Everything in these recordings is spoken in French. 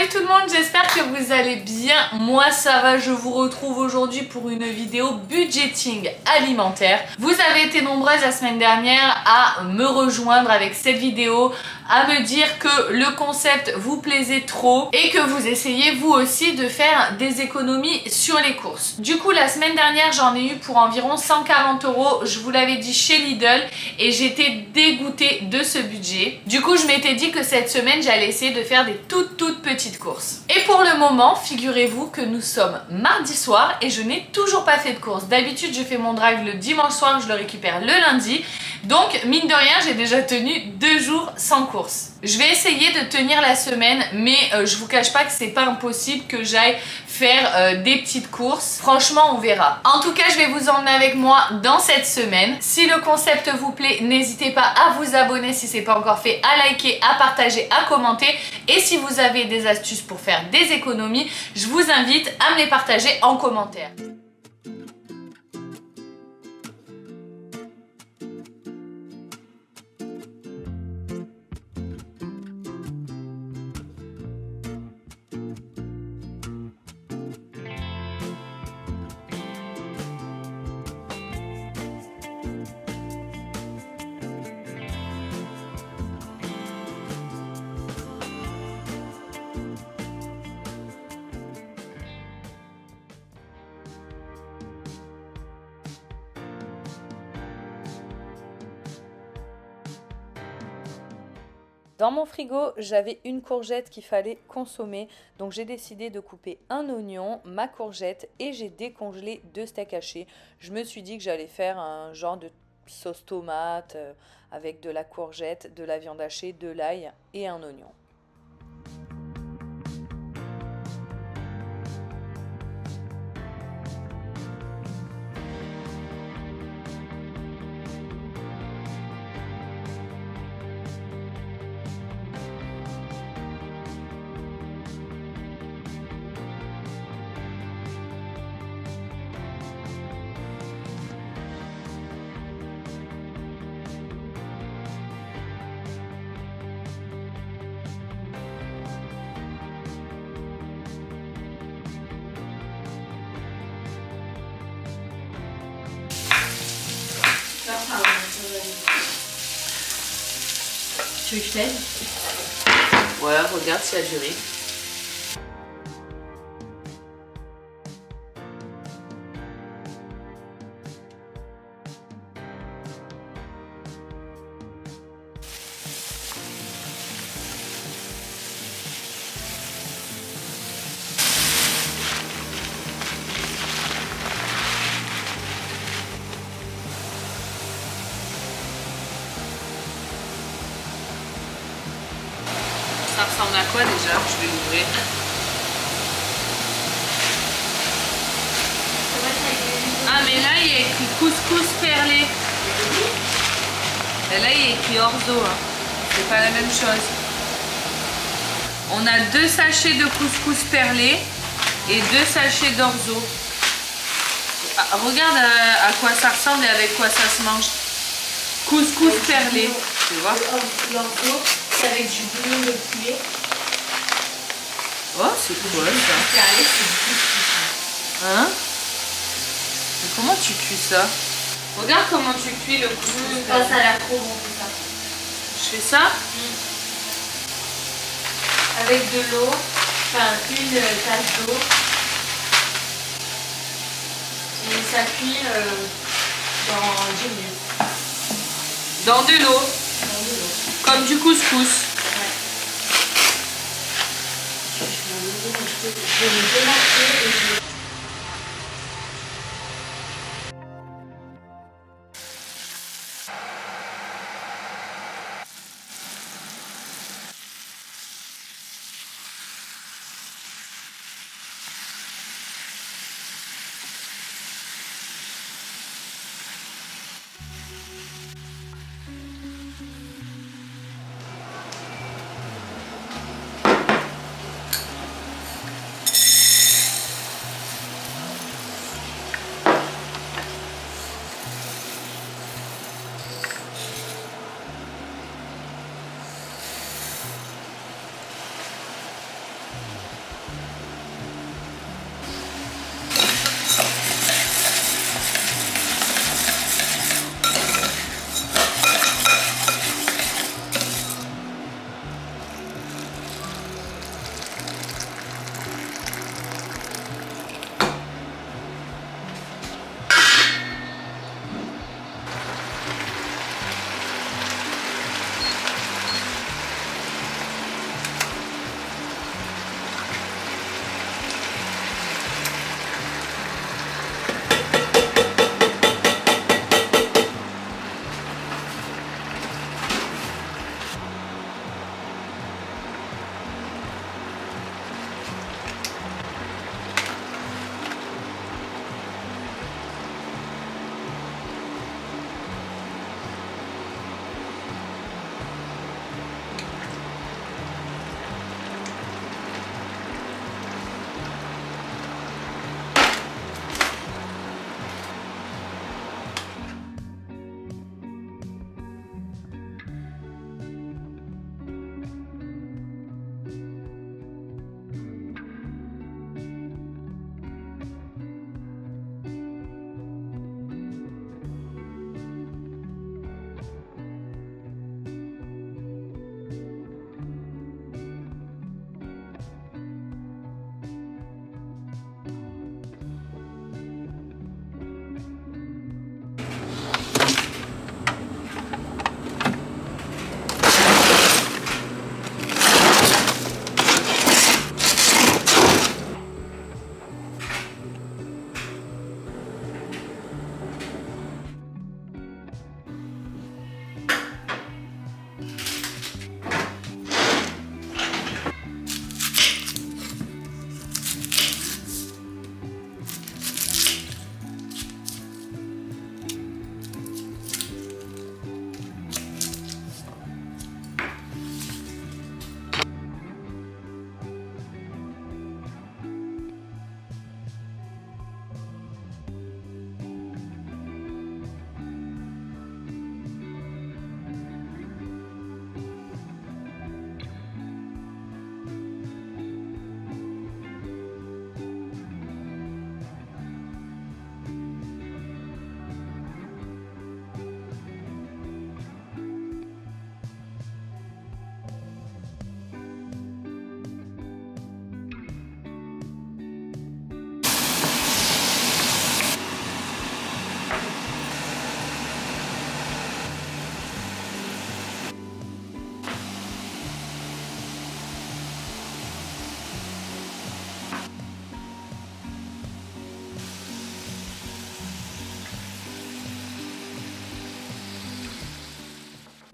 Salut tout le monde, j'espère que vous allez bien. Moi ça va, je vous retrouve aujourd'hui pour une vidéo budgeting alimentaire. Vous avez été nombreuses la semaine dernière à me rejoindre avec cette vidéo, à me dire que le concept vous plaisait trop et que vous essayez vous aussi de faire des économies sur les courses. Du coup la semaine dernière j'en ai eu pour environ 140 €, je vous l'avais dit chez Lidl et j'étais dégoûtée de ce budget. Du coup je m'étais dit que cette semaine j'allais essayer de faire des toutes petites courses. Et pour le moment, figurez-vous que nous sommes mardi soir et je n'ai toujours pas fait de courses. D'habitude je fais mon drive le dimanche soir, je le récupère le lundi. Donc mine de rien j'ai déjà tenu 2 jours sans courses. Je vais essayer de tenir la semaine, mais je vous cache pas que c'est pas impossible que j'aille faire des petites courses. Franchement on verra. En tout cas je vais vous emmener avec moi dans cette semaine. Si le concept vous plaît, n'hésitez pas à vous abonner si c'est pas encore fait, à liker, à partager, à commenter. Et si vous avez des astuces pour faire des économies, je vous invite à me les partager en commentaire. Dans mon frigo, j'avais une courgette qu'il fallait consommer, donc j'ai décidé de couper un oignon, ma courgette et j'ai décongelé 2 steaks hachés. Je me suis dit que j'allais faire un genre de sauce tomate avec de la courgette, de la viande hachée, de l'ail et un oignon. Tu veux que je t'aide? Voilà, regarde si elle a du riz. Ça ressemble à quoi déjà? Je vais l'ouvrir. Ah mais là il y a écrit couscous perlé. Et là il y a écrit orzo. Hein. C'est pas la même chose. On a 2 sachets de couscous perlé et 2 sachets d'orzo. Ah, regarde à quoi ça ressemble et avec quoi ça se mange. Couscous perlé. Tu vois? L'orzo. Avec du bouillon de poulet. Oh, c'est cool ça. Hein? Mais comment tu cuis ça? Regarde comment tu cuis le couscous. Ça a l'air trop bon tout ça. Je fais ça? Avec de l'eau, enfin une tasse d'eau. Et ça cuit dans 10 minutes. Dans de l'eau. Comme du couscous. Ouais. Je vais le démarquer et je vais...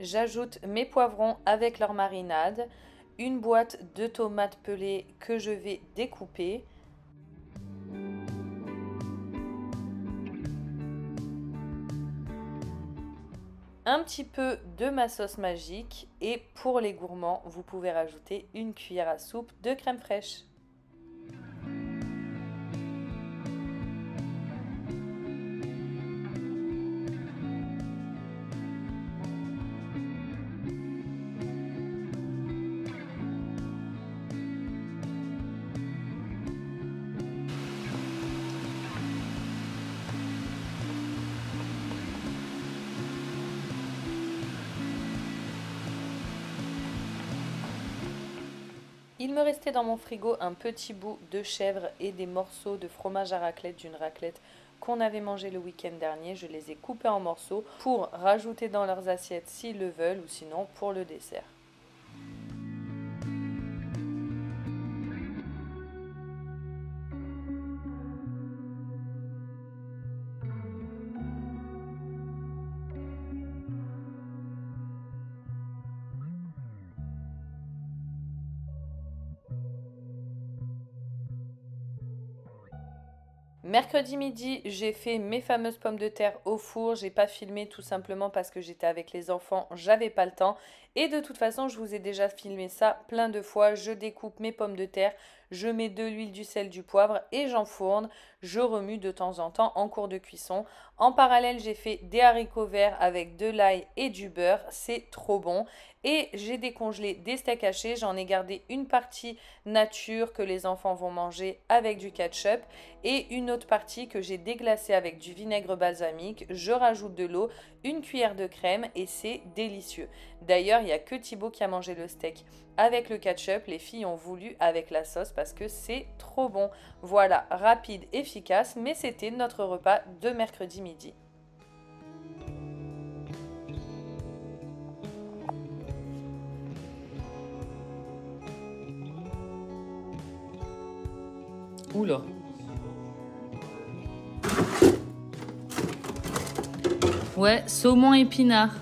j'ajoute mes poivrons avec leur marinade, une boîte de tomates pelées que je vais découper. Un petit peu de ma sauce magique et pour les gourmands, vous pouvez rajouter une cuillère à soupe de crème fraîche. Il me restait dans mon frigo un petit bout de chèvre et des morceaux de fromage à raclette d'une raclette qu'on avait mangé le week-end dernier. Je les ai coupés en morceaux pour rajouter dans leurs assiettes s'ils le veulent ou sinon pour le dessert. Mercredi midi, j'ai fait mes fameuses pommes de terre au four. J'ai pas filmé tout simplement parce que j'étais avec les enfants, j'avais pas le temps. Et de toute façon, je vous ai déjà filmé ça plein de fois. Je découpe mes pommes de terre, je mets de l'huile, du sel, du poivre et j'enfourne. Je remue de temps en temps en cours de cuisson. En parallèle, j'ai fait des haricots verts avec de l'ail et du beurre. C'est trop bon. Et j'ai décongelé des steaks hachés. J'en ai gardé une partie nature que les enfants vont manger avec du ketchup et une autre partie que j'ai déglacée avec du vinaigre balsamique. Je rajoute de l'eau, une cuillère de crème et c'est délicieux. D'ailleurs, il n'y a que Thibaut qui a mangé le steak avec le ketchup. Les filles ont voulu avec la sauce parce que c'est trop bon. Voilà, rapide, efficace, mais c'était notre repas de mercredi midi. Oula. Ouais, saumon épinard.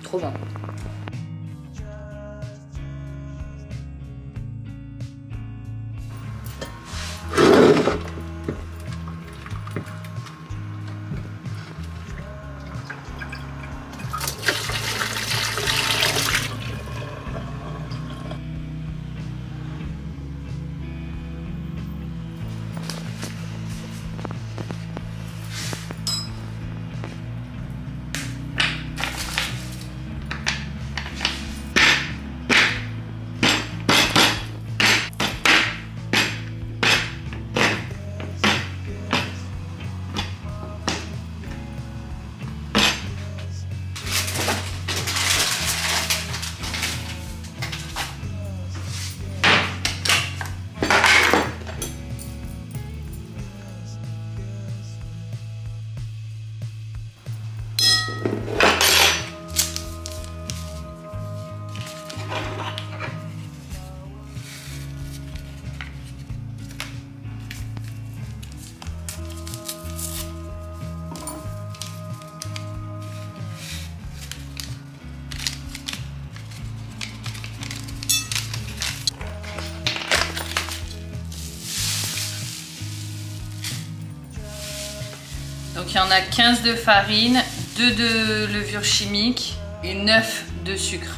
trop bon. Donc il y en a 15 de farine, 2 de levure chimique et 9 de sucre.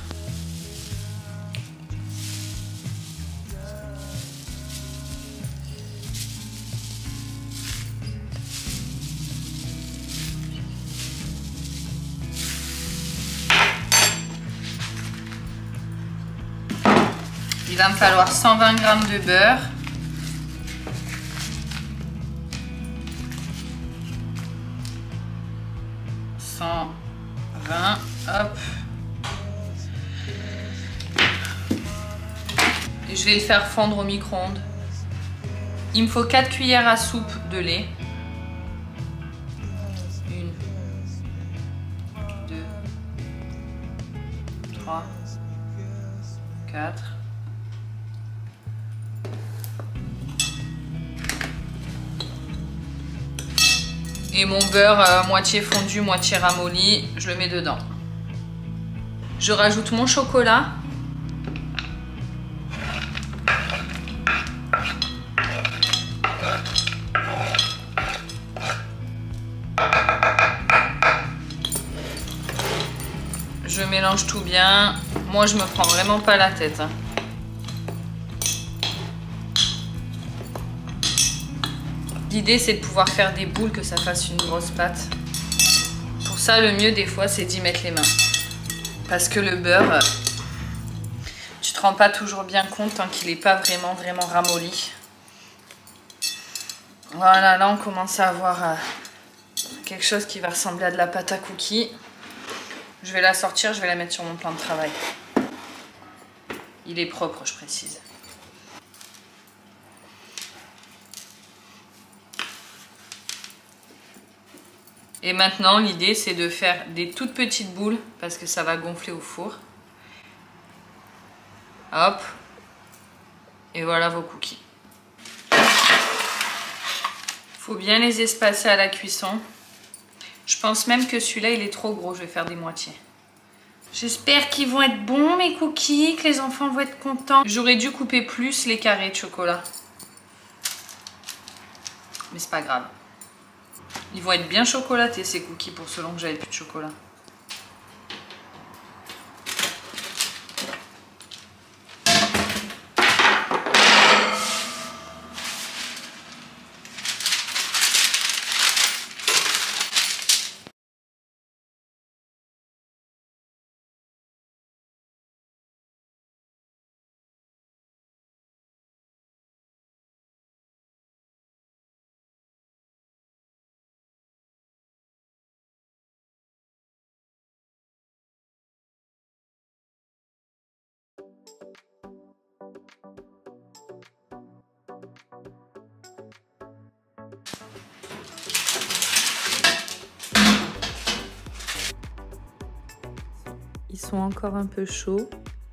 Il va me falloir 120 g de beurre. Hop. Et je vais le faire fondre au micro-ondes. Il me faut 4 cuillères à soupe de lait. 1, 2, 3, 4. Et mon beurre moitié fondu, moitié ramolli, je le mets dedans. Je rajoute mon chocolat. Je mélange tout bien. Moi, je me prends vraiment pas la tête. L'idée, c'est de pouvoir faire des boules, que ça fasse une grosse pâte. Pour ça, le mieux, des fois, c'est d'y mettre les mains. Parce que le beurre, tu te rends pas toujours bien compte tant qu'il n'est pas vraiment ramolli. Voilà, là on commence à avoir quelque chose qui va ressembler à de la pâte à cookies. Je vais la sortir, je vais la mettre sur mon plan de travail. Il est propre, je précise. Et maintenant, l'idée, c'est de faire des toutes petites boules parce que ça va gonfler au four. Hop. Et voilà vos cookies. Faut bien les espacer à la cuisson. Je pense même que celui-là, il est trop gros. Je vais faire des moitiés. J'espère qu'ils vont être bons, mes cookies, que les enfants vont être contents. J'aurais dû couper plus les carrés de chocolat. Mais c'est pas grave. Ils vont être bien chocolatés, ces cookies, pour selon que j'avais plus de chocolat. Ils sont encore un peu chauds.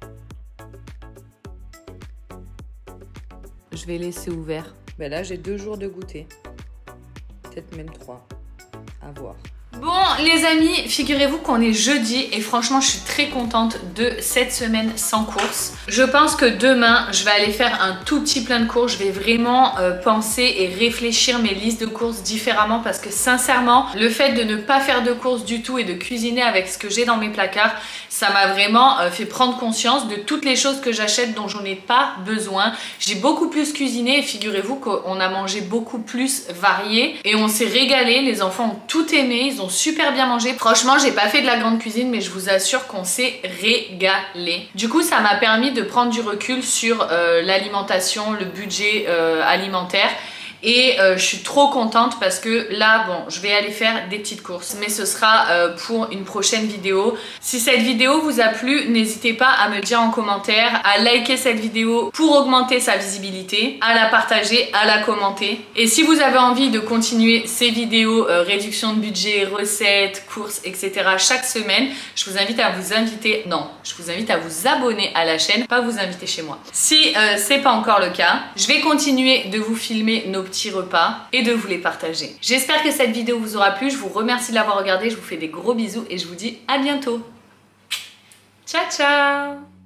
Je vais laisser ouvert. Ben là, j'ai 2 jours de goûter. Peut-être même 3. À voir. Bon les amis, figurez-vous qu'on est jeudi et franchement je suis très contente de cette semaine sans courses. Je pense que demain je vais aller faire un tout petit plein de courses. Je vais vraiment penser et réfléchir mes listes de courses différemment parce que sincèrement le fait de ne pas faire de courses du tout et de cuisiner avec ce que j'ai dans mes placards, ça m'a vraiment fait prendre conscience de toutes les choses que j'achète dont j'en ai pas besoin. J'ai beaucoup plus cuisiné et figurez-vous qu'on a mangé beaucoup plus varié et on s'est régalé. Les enfants ont tout aimé, ils ont super bien mangé. Franchement, j'ai pas fait de la grande cuisine, mais je vous assure qu'on s'est régalé. Du coup, ça m'a permis de prendre du recul sur l'alimentation, le budget alimentaire. Et je suis trop contente parce que là, bon, je vais aller faire des petites courses. Mais ce sera pour une prochaine vidéo. Si cette vidéo vous a plu, n'hésitez pas à me le dire en commentaire, à liker cette vidéo pour augmenter sa visibilité, à la partager, à la commenter. Et si vous avez envie de continuer ces vidéos réduction de budget, recettes, courses, etc. chaque semaine, je vous invite à vous abonner à la chaîne, pas vous inviter chez moi. Si c'est pas encore le cas, je vais continuer de vous filmer nos petits repas et de vous les partager. J'espère que cette vidéo vous aura plu, je vous remercie de l'avoir regardée, je vous fais des gros bisous et je vous dis à bientôt. Ciao ciao.